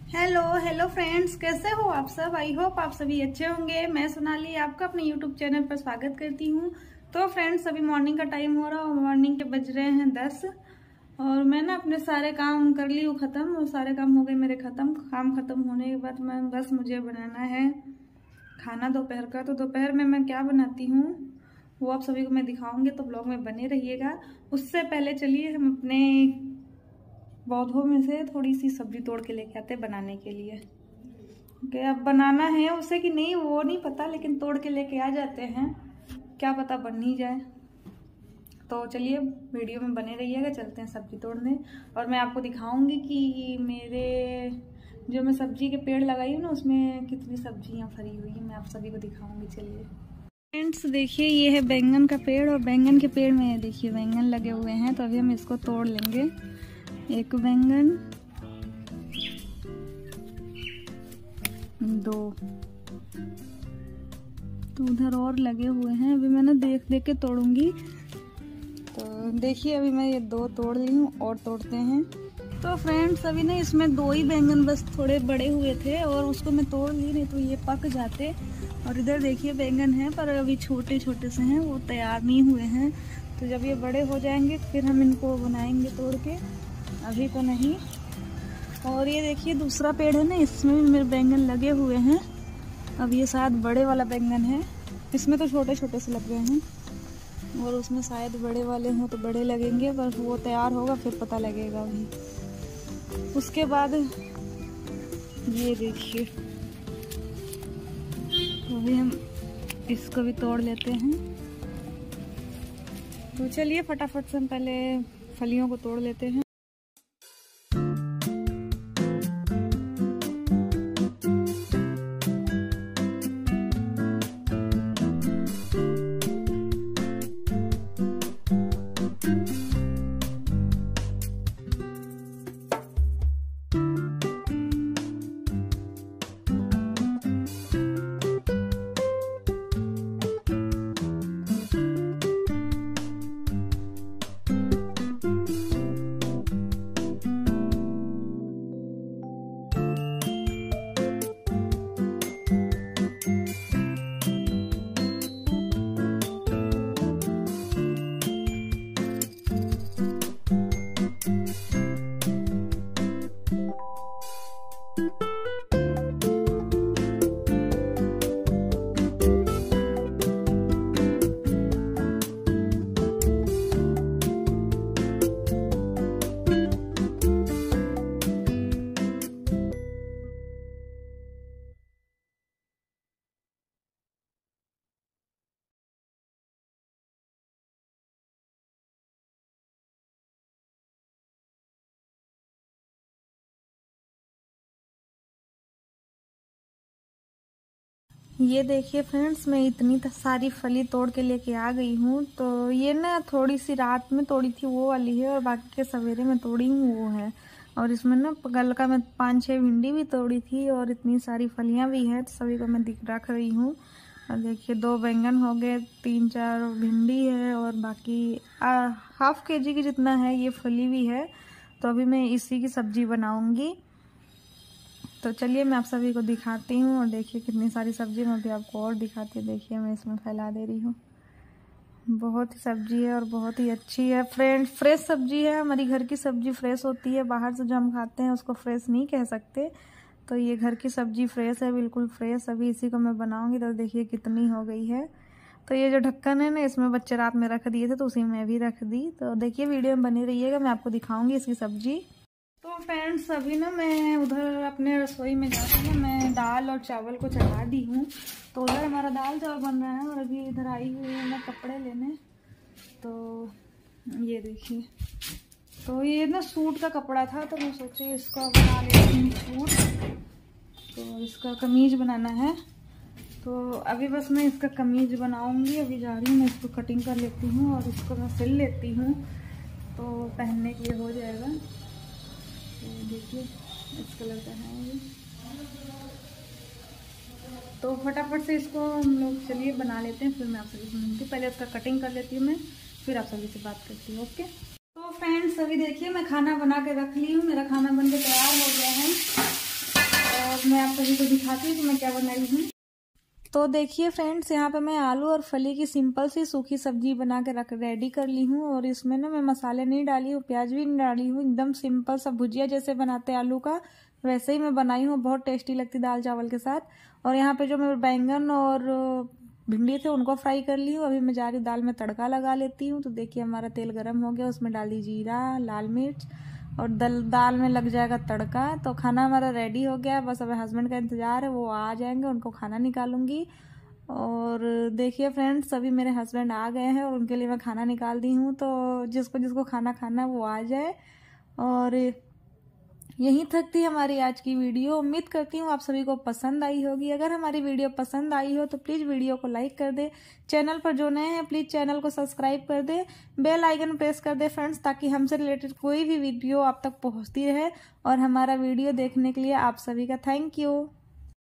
Hello hello friends, कैसे हो आप सब। आई होप आप सभी अच्छे होंगे। मैं सोनाली आपका अपने यूट्यूब चैनल पर स्वागत करती हूँ। तो फ्रेंड्स, अभी मॉर्निंग का टाइम हो रहा है और मॉर्निंग के बज रहे हैं 10 और मैं ना अपने सारे काम कर ली हूँ ख़त्म और सारे काम हो गए मेरे ख़त्म। काम ख़त्म होने के बाद मैं बस मुझे बनाना है खाना दोपहर का। तो दोपहर में मैं क्या बनाती हूँ वो आप सभी को मैं दिखाऊंगी, तो ब्लॉग में बने रहिएगा। उससे पहले चलिए हम अपने पौधों में से थोड़ी सी सब्जी तोड़ के लेके आते हैं बनाने के लिए। ओके, अब बनाना है उसे कि नहीं वो नहीं पता, लेकिन तोड़ के लेके आ जाते हैं, क्या पता बन ही जाए। तो चलिए वीडियो में बने रहिएगा, चलते हैं सब्जी तोड़ने और मैं आपको दिखाऊंगी कि मेरे जो मैं सब्जी के पेड़ लगाई हूँ ना उसमें कितनी सब्जियाँ फरी हुई है, मैं आप सभी को दिखाऊंगी। चलिए फ्रेंड्स, देखिए ये है बैंगन का पेड़ और बैंगन के पेड़ में देखिए बैंगन लगे हुए हैं। तो अभी हम इसको तोड़ लेंगे। एक बैंगन, दो, तो उधर और लगे हुए हैं। अभी मैं ना देख देख के तोड़ूंगी। तो देखिए अभी मैं ये दो तोड़ ली हूँ और तोड़ते हैं। तो फ्रेंड्स, अभी ना इसमें दो ही बैंगन बस थोड़े बड़े हुए थे और उसको मैं तोड़ ली, नहीं तो ये पक जाते। और इधर देखिए बैंगन है पर अभी छोटे छोटे से हैं, वो तैयार नहीं हुए हैं। तो जब ये बड़े हो जाएंगे फिर हम इनको बनाएंगे तोड़ के, अभी तो नहीं। और ये देखिए दूसरा पेड़ है ना, इसमें भी मेरे बैंगन लगे हुए हैं। अब ये शायद बड़े वाला बैंगन है, इसमें तो छोटे छोटे से लग गए हैं और उसमें शायद बड़े वाले हों तो बड़े लगेंगे, पर वो तैयार होगा फिर पता लगेगा। अभी उसके बाद ये देखिए, अभी हम इसको भी तोड़ लेते हैं। तो चलिए फटाफट से हम पहले फलियों को तोड़ लेते हैं। ये देखिए फ्रेंड्स, मैं इतनी सारी फली तोड़ के लेके आ गई हूँ। तो ये ना थोड़ी सी रात में तोड़ी थी वो वाली है और बाकी के सवेरे में तोड़ी हूँ वो है। और इसमें ना कल का मैं 5-6 भिंडी भी तोड़ी थी और इतनी सारी फलियाँ भी हैं, तो सभी को मैं रख रही हूँ। और देखिए 2 बैंगन हो गए, 3-4 भिंडी है और बाकी ½ kg की जितना है ये फली भी है। तो अभी मैं इसी की सब्जी बनाऊँगी। तो चलिए मैं आप सभी को दिखाती हूँ और देखिए कितनी सारी सब्जी मैं अभी आपको और दिखाती हूँ। देखिए मैं इसमें फैला दे रही हूँ, बहुत ही सब्जी है और बहुत ही अच्छी है फ्रेंड्स। फ्रेश सब्जी है, हमारी घर की सब्जी फ्रेश होती है, बाहर से जो हम खाते हैं उसको फ्रेश नहीं कह सकते। तो ये घर की सब्जी फ्रेश है, बिल्कुल फ्रेश। अभी इसी को मैं बनाऊँगी। तो देखिए कितनी हो गई है। तो ये जो ढक्कन है ना, इसमें बच्चे रात में रख दिए थे तो उसी में भी रख दी। तो देखिए वीडियो में बनी रहिएगा, मैं आपको दिखाऊँगी इसकी सब्जी। तो फ्रेंड्स, अभी ना मैं उधर अपने रसोई में जाती हूँ, मैं दाल और चावल को चढ़ा दी हूँ। तो उधर हमारा दाल चावल बन रहा है और अभी इधर आई हुई हूँ मैं कपड़े लेने। तो ये देखिए, तो ये ना सूट का कपड़ा था तो मैं सोची इसका बना लेती हूँ सूट। तो इसका कमीज बनाना है, तो अभी बस मैं इसका कमीज बनाऊँगी। अभी जा रही हूँ, मैं इसको कटिंग कर लेती हूँ और इसको मैं सिल लेती हूँ तो पहनने के लिए हो जाएगा। तो देखिए इस कलर का है ये। तो फटाफट से इसको हम लोग चलिए बना लेते हैं, फिर मैं आप सभी से मिलती हूँ। पहले इसका कटिंग कर लेती हूँ मैं, फिर आप सभी से बात करती हूँ। ओके। तो फ्रेंड्स, अभी देखिए मैं खाना बना के रख ली हूँ, मेरा खाना बनके तैयार हो गया है। मैं आप सभी को दिखाती हूँ कि मैं क्या बनाई हूँ। तो देखिए फ्रेंड्स, यहाँ पे मैं आलू और फली की सिंपल सी सूखी सब्जी बना के रेडी कर ली हूँ। और इसमें ना मैं मसाले नहीं डाली हूँ, प्याज भी नहीं डाली हूँ, एकदम सिंपल सा भुजिया जैसे बनाते हैं आलू का, वैसे ही मैं बनाई हूँ। बहुत टेस्टी लगती दाल चावल के साथ। और यहाँ पे जो मैं बैंगन और भिंडी थे उनको फ्राई कर ली हूँ। अभी मैं जा रही हूँ दाल में तड़का लगा लेती हूँ। तो देखिए हमारा तेल गर्म हो गया, उसमें डाली जीरा, लाल मिर्च और दाल में लग जाएगा तड़का। तो खाना हमारा रेडी हो गया, बस अब हस्बैंड का इंतज़ार है, वो आ जाएंगे, उनको खाना निकालूंगी। और देखिए फ्रेंड्स, अभी मेरे हस्बैंड आ गए हैं और उनके लिए मैं खाना निकाल दी हूँ। तो जिसको जिसको खाना खाना वो आ जाए। और यहीं तक थी हमारी आज की वीडियो। उम्मीद करती हूँ आप सभी को पसंद आई होगी। अगर हमारी वीडियो पसंद आई हो तो प्लीज़ वीडियो को लाइक कर दे। चैनल पर जो नए हैं प्लीज़ चैनल को सब्सक्राइब कर दे, बेल आइकन प्रेस कर दे फ्रेंड्स, ताकि हमसे रिलेटेड कोई भी वीडियो आप तक पहुँचती रहे। और हमारा वीडियो देखने के लिए आप सभी का थैंक यू।